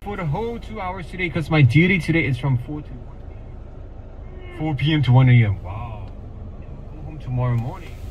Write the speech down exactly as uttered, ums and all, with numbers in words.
for the whole two hours today because my duty today is from four to one p m four p m to one a m Wow. I'll go home tomorrow morning.